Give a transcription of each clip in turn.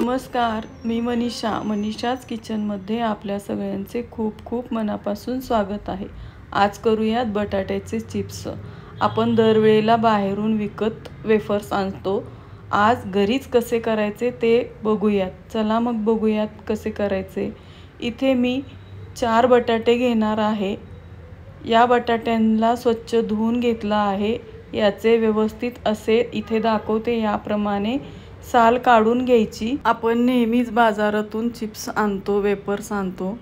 नमस्कार, मी मनीषाच किचनमध्ये आपल्या सगळ्यांचे खूप खूप मनापासून स्वागत आहे। आज करूयात बटाट्याचे चिप्स। आपण दरवेळेला बाहेरून विकत वेफर्स आणतो, आज घरीच कसे करायचे ते बघूयात। चला मग बघूयात कसे करायचे। इथे मी 4 बटाटे घेणार आहे। या बटाट्यांना स्वच्छ धुवून घेतला आहे। याचे व्यवस्थित असे इथे दाखवते याप्रमाणे साल काढून घ्यायची। आपण नेहमीच बाजारातून चिप्स आणतो, वेफर्स आणतो,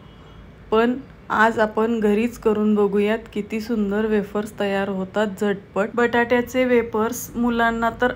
पण आज आपण घरीच करून बघूयात किती सुंदर वेफर्स तयार होतात झटपट। बटाट्याचे वेफर्स मुलांना तर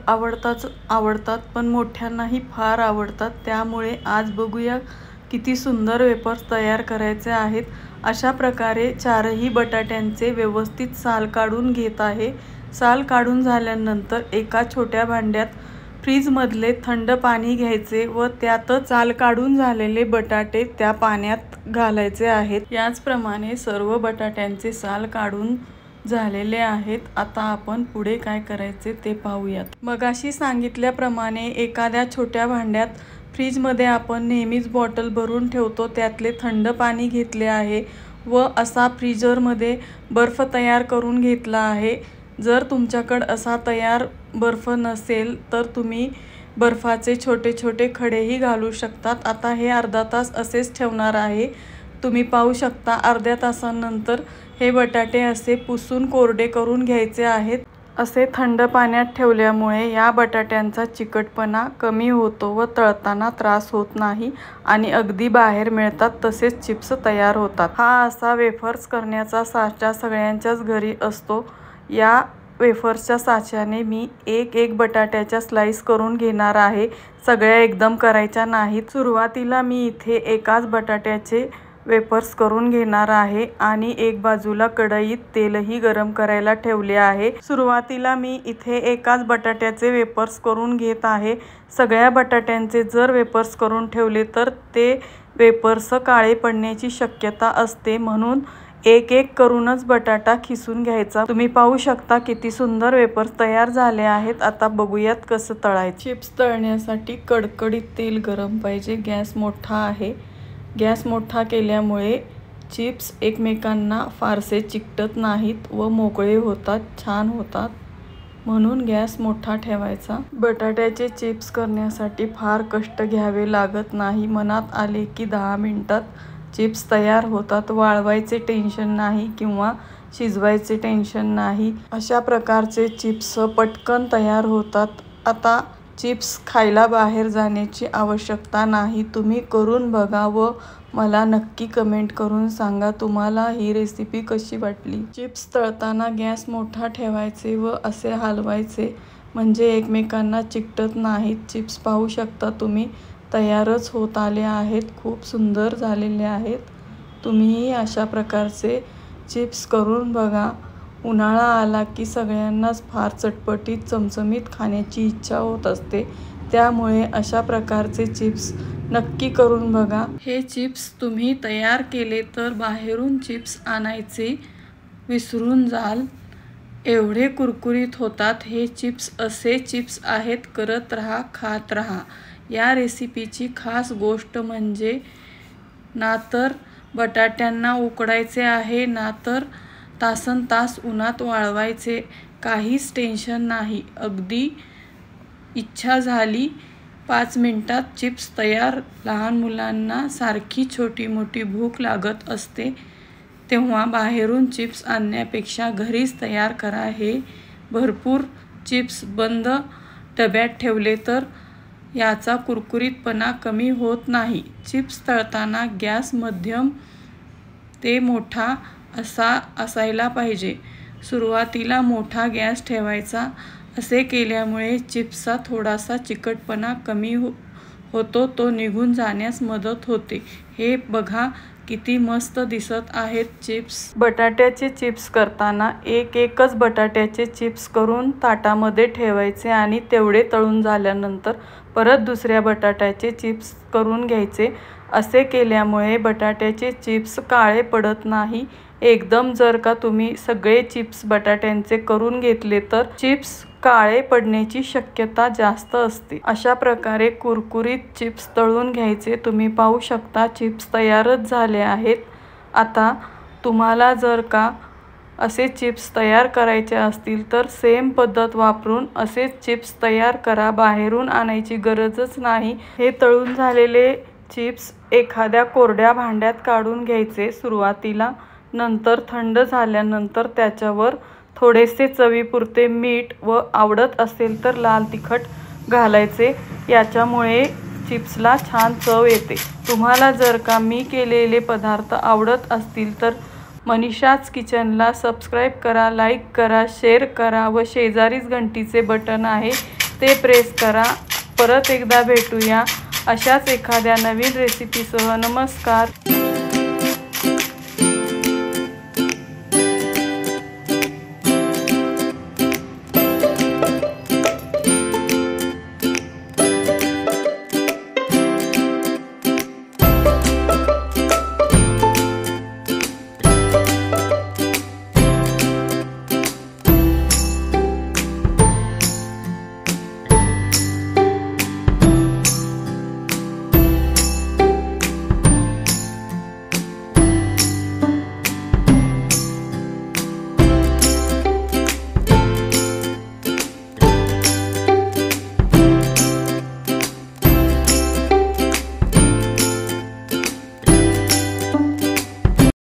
आवडतात, पण मोठ्यांनाही फार आवडतात। त्यामुळे आज बघूया किती सुंदर वेफर्स तयार करायचे आहेत। अशा प्रकारे 4ही बटाट्यांचे व्यवस्थित साल काढून घेत आहे। साल काढून झाल्यानंतर एका छोट्या भांड्यात फ्रीजमधले थंड पाणी घ्यायचे व त्यातच साल काढून झालेले बटाटे त्या पाण्यात घालायचे आहेत। याचप्रमाणे सर्व बटाट्यांचे साल काढून झालेले आहेत। आता आपण पुढे काय करायचे ते पाहूयात। मगाशी सांगितल्याप्रमाणे एखाद्या छोट्या भांड्यात फ्रीजमध्ये आपण नेहमीच बॉटल भरून ठेवतो त्यातले थंड पाणी घेतले आहे व असा फ्रीजरमध्ये बर्फ तयार करून घेतला आहे। जर तुमच्याकडे असा तयार बर्फ नसेल तर तुम्ही बर्फाचे छोटे छोटे खडेही घालू शकतात। आता हे अर्धा तास असेच ठेवणार आहे। तुम्ही पाहू शकता अर्ध्या तासानंतर हे बटाटे असे पुसून कोरडे करून घ्यायचे आहेत। असे थंड पाण्यात ठेवल्यामुळे या बटाट्यांचा चिकटपणा कमी होतो व तळताना त्रास होत नाही आणि अगदी बाहेर मिळतात तसेच चिप्स तयार होतात। हा असा वेफर्स करण्याचा साचा सगळ्यांच्याच घरी असतो। या वेफर्सच्या साच्याने मी एक बटाट्याच्या स्लाइस करून घेणार आहे। सगळ्या एकदम करायच्या नाहीत। सुरुवातीला मी इथे एकाच बटाट्याचे वेफर्स करून घेणार आहे आणि एक बाजूला कढईत तेलही गरम करायला ठेवले आहे। सुरुवातीला मी इथे एकाच बटाट्याचे वेफर्स करून घेत आहे। सगळ्या बटाट्यांचे जर वेफर्स करून ठेवले तर ते वेफर्स काळे पडण्याची शक्यता असते, म्हणून एक करूनच बटाटा खिसून घ्यायचा। तुम्ही पाहू शकता किती सुंदर वेफर्स तयार झाले आहेत। आता बघूयात कसं तळायचे। चिप्स तळण्यासाठी कडकडीत तेल गरम पाहिजे। गॅस मोठा आहे। गॅस मोठा केल्यामुळे चिप्स एकमेकांना फारसे चिकटत नाहीत व मोकळे होतात, छान होतात, म्हणून गॅस मोठा ठेवायचा। बटाट्याचे चिप्स करण्यासाठी फार कष्ट घ्यावे लागत नाही। मनात आले की 10 मिनिटात चिप्स तयार होतात। वाळवायचे टेन्शन नाही किंवा शिजवायचे टेन्शन नाही। अशा प्रकारचे चिप्स पटकन तयार होतात। आता चिप्स खायला बाहेर जाण्याची आवश्यकता नाही। तुम्ही करून बघा व मला नक्की कमेंट करून सांगा तुम्हाला ही रेसिपी कशी वाटली। चिप्स तळताना गॅस मोठा ठेवायचे व असे हलवायचे म्हणजे एकमेकांना चिकटत नाहीत। चिप्स पाहू शकता तुम्ही तयारच होत आले आहेत। खूप सुंदर झालेले आहेत। तुम्हीही अशा प्रकारचे चिप्स करून बघा। उन्हाळा आला की सगळ्यांनाच फार चटपटीत चमचमीत खाण्याची इच्छा होत असते, त्यामुळे अशा प्रकारचे चिप्स नक्की करून बघा। हे चिप्स तुम्ही तयार केले तर बाहेरून चिप्स आणायचे विसरून जाल, एवढे कुरकुरीत होतात हे चिप्स। असे चिप्स आहेत, करत राहा, खात राहा। या रेसिपीची खास गोष्ट म्हणजे ना तर बटाट्यांना उकडायचे आहे ना तर तासनतास उन्हात वाळवायचे, काहीच टेन्शन नाही। अगदी इच्छा झाली 5 मिनिटात चिप्स तयार। लहान मुलांना सारखी छोटी मोठी भूक लागत असते, तेव्हा बाहेरून चिप्स आणण्यापेक्षा घरीच तयार करा। हे भरपूर चिप्स बंद डब्यात ठेवले तर याचा कुरकुरीतपणा कमी होत नाही। चिप्स तळताना गॅस मध्यम ते मोठा असायला पाहिजे। सुरुवातीला मोठा गॅस ठेवायचा। असे केल्यामुळे चिप्सचा थोडासा चिकटपणा कमी होतो, तो निघून जाण्यास मदत होते। हे बघा किती मस्त दिसत आहेत चिप्स। बटाट्याचे चिप्स करताना एकच बटाट्याचे चिप्स करून ताटामध्ये ठेवायचे आणि तेवढे तळून झाल्यानंतर परत दुसऱ्या बटाट्याचे चिप्स करून घ्यायचे। असे केल्यामुळे बटाट्याचे चिप्स काळे पडत नाही। एकदम जर का तुम्ही सगळे चिप्स बटाट्यांचे करून घेतले तर चिप्स काळे पडण्याची शक्यता जास्त असते। अशा प्रकारे कुरकुरीत चिप्स तळून घ्यायचे। तुम्ही पाहू शकता चिप्स तयारच झाले आहेत। आता तुम्हाला जर का असे चिप्स तयार करायचे असतील तर सेम पद्धत वापरून असे चिप्स तयार करा, बाहेरून आणायची गरजच नाही। हे तळून झालेले चिप्स एखाद्या कोरड्या भांड्यात काढून घ्यायचे सुरुवातीला, नंतर थंड झाल्यानंतर त्याच्यावर थोडेसे चवीपुरते मीठ व आवडत असेल तर लाल तिखट घालायचे। याच्यामुळे चिप्सला छान चव येते। तुम्हाला जर का मी केलेले पदार्थ आवडत असतील तर मनीषाच किचनला सबस्क्राईब करा, लाईक करा, शेअर करा व शेजारीच घंटीचे बटन आहे ते प्रेस करा। परत एकदा भेटूया अशाच एखाद्या नवीन रेसिपीसह। नमस्कार।